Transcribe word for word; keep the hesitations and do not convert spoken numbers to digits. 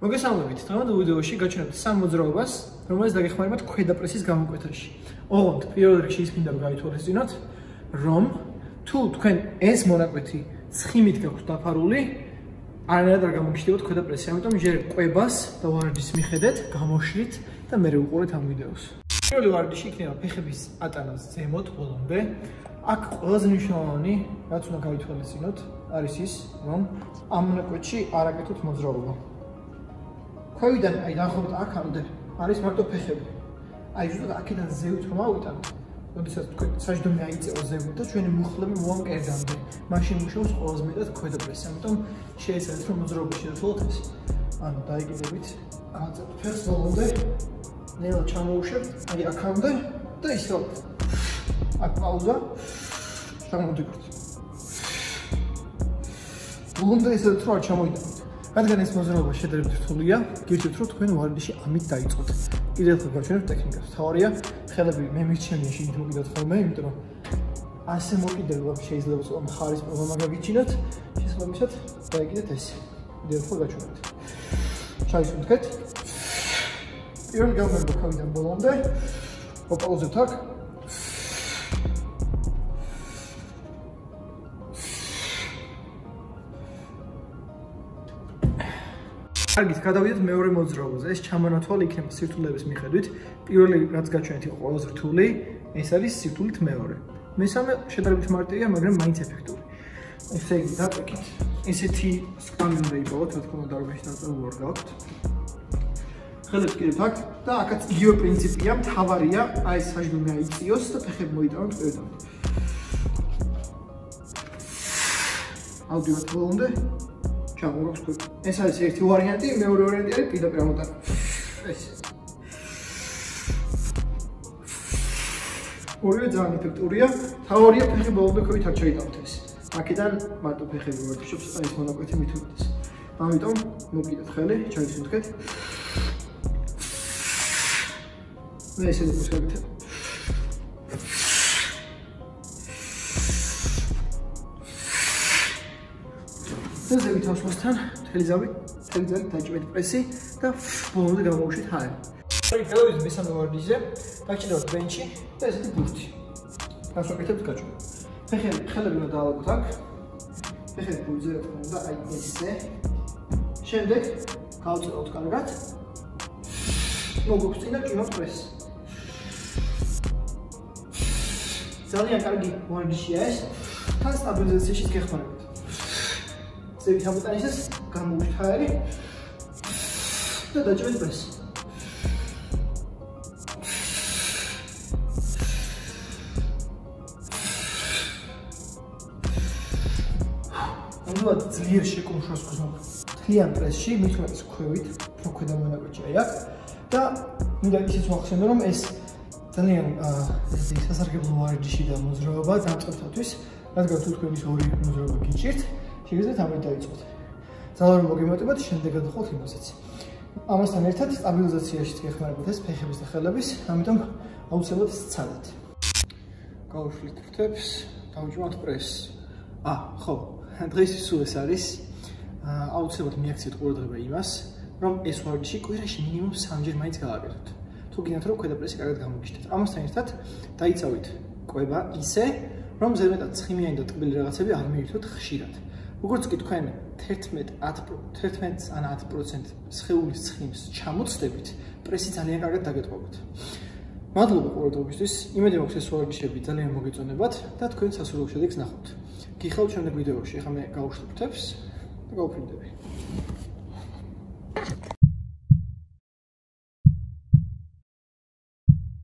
მოგესალმებით. დღევანდელ ვიდეოში გაჩვენებთ სამ მოძრაობას, რომელიც დაგეხმარებათ ქვედა პრესის გამოკვეთაში. ოღონდ პირველ რიგში ის მინდა გაითვალისწინოთ, რომ თუ თქვენ ეს მონაკვეთი ცხიმით გაქვთ დაფარული, არანაირად არ გამოგიშლივოთ ქვედა პრესი. ამიტომ ჯერ კვებას და ვარჯიშს მიხედეთ, გამოშლით და მერე უყურეთ ამ ვიდეოს. პირველი ვარჯიში იქნება ფეხების ატანას ზემოთ ბოლომდე. აქ ყველაზე მნიშვნელოვანი, რაც უნდა გაითვალისწინოთ, არის ის, რომ ამ მონაკვეთში არ აკეთოთ მოძრაობა. ქვევიდან აი დაახლოებით აქამდე არის მარტო ფეხები. აი ზუსტად აქედან ზევით რომ ავიტანოთ, როდესაც თქვენ საჯდომი აიწევა ზემოთ და ჩვენი მუხლები მოამკერდამდე, მაშინ მუშაობს ყველაზე მეტად ქვედა პრესი. ამიტომ შეეცადეთ რომ მოძრაობა შევცვალოთ ეს. ანუ დაიგებებით, ავაწევთ ფეხს ბოლომდე, ნელა ჩამოუშვებთ, აი აქამდე და ისევ. აქ პაუზა. ჩამოვიდეთ. ბოლომდე ისევ რომ არ ჩამოვიდეთ. რადგან ეს მოძრაობა შედარებით რთულია, გირჩევთ რომ თქვენ ვარჯიში ამით დაიწყოთ. კიდევ ერთხელ გავჩვენებთ ტექნიკას. თავარია, ხელები მე მირჩენია შეგით მოკიდოთ ხოლმე, იმიტომ რომ ასე მოკიდება შეიძლება სხვა მხარის პრობლემა გაგიჩინოთ. შესაბამისად, დაიგიდეთ ეს. კიდევ ერთხელ გავჩვენებთ. ჩაისუნთქეთ. პირველი გამარჯვება თავიდან ბოლომდე. პაუზებთ აქ. კარგით, გადავიდეთ მეორე მოძრაობაზე. ეს ჩამონათვალი იქნება სირთულეების მიხედვით. პირველი რაც გაჩვენეთ იყო ყველაზე რთული, ეს არის სირთულით მეორე. მესამე შედარებით მარტივია, მაგრამ მაინც ეფექტური. ესე იგი, დაწვით. ესეთი სკამი უნდა იპოვოთ, რა თქმა უნდა, დარბაში ნაწილი ვერ გაქვთ. ხელებს კიდევ აქ და აქაც იგივე პრინციპია, მთავარია, აი ეს საჯდომი აიწიოს და ფეხები მოიტანოთ პირდაპირ. ავდივართ ბოლომდე. ეს არის ერთი ვარიანტი, მეორე ვარიანტი არის პირდაპირ ამოტანა. ეს. ორივე ძალიან ეფექტურია. თავარია ფეხი ბოლომდე ქვევით არ ჩაიტანოთ ეს. აქედან მარტო ფეხები ვარჯიშობს, აი ეს მონაკვეთი მით უმეტეს. ამიტომ მოკიდეთ ხელი, ჩაისუნთქეთ. მე ესე ვუსვებთ. ზევით ავსვასთან, მთელი ზავი, მთელი ზავი დაჭმეთ პრესი და ბოლომდე გამოვუშვით ჰაერი. აი, გადავიდეთ მესამე ვარჯიშზე, დაგჭირდებათ ბენჩი და ესეთი ბურთი. მას ვაკეთებთ გაჭმება. ფეხები, ხელები უნდა დაალაგოთ აქ. ფეხები ბურთზე რა თქმა უნდა, აი ესე. შემდეგ გავწევთ კარგად. მოგვიქვთ წინ და ჭიმავთ პრესს. ძალიან კარგი ვარჯიშია ეს. თან სტაბილიზაციაშიც გეხმარებათ. ზევით ამოტანისას გამოვუშვით ჰაერი და დაჭმეთ პრესი. ნამდვილად ძლიერ შეკუმშვას გრძნობ მთლიან პრესში, მით უმეტეს ქვევით, უფრო ქვედა მონაკვეთში აი აქ და მინდა ისიც ვახსენო, რომ ეს ძალიან ესე სასარგებლო ვარჯიში და მოძრაობა დამწყებთათვის, რადგან თუ თქვენ ის ორი მოძრაობა გიჭირთ, შეგიძლიათ ამით დაიწყოთ. ძალა რომ მოგემატებათ, შემდეგ გადახვალთ იმასაც. ამასთან ერთად სტაბილიზაციაშიც გეხმარებათ ეს ფეხების და ხელების, ამიტომ აუცილებლად სცადეთ. გავუშვით ფრთებს, დავჭმავთ პრესს. ა, ხო, დღეს სულ ეს არის. აუცილებლად მიაქციეთ ყურადღება იმას, რომ ეს ვარჯიში კვირაში მინიმუმ სამჯერ მაინც გავაკეთოთ. თუ გინდათ რომ ქვედა პრესი კარგად გამოგიშლეთ. ამასთან ერთად დაიცავით კვება ისე, რომ ზემოდან ცხიმიანი და ტკბილი რაღაცები არ მიირთოთ ხშირად. როგორც კი თქვენ თერთმეტ ან ათი პროცენტი სხეულის ცხიმს ჩამოცდებით, პრესი ძალიან კარგად დაგეტყობათ. მადლობა ყურადღებისთვის. იმედი მაქვს ეს ვარჯიშები ძალიან მოგეწონებათ და თქვენ სასურველ შედეგს ნახავთ. გიხავთ შემდეგ ვიდეოში. ახლა მე გავუშვებ ფრთებს და გავუფრინდები.